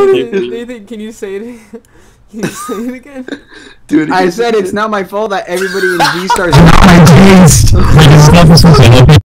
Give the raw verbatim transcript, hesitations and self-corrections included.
Nathan, Nathan, can you say it? Can you say it again? Dude, I said it's not my fault that everybody in G-Stars. Not my taste.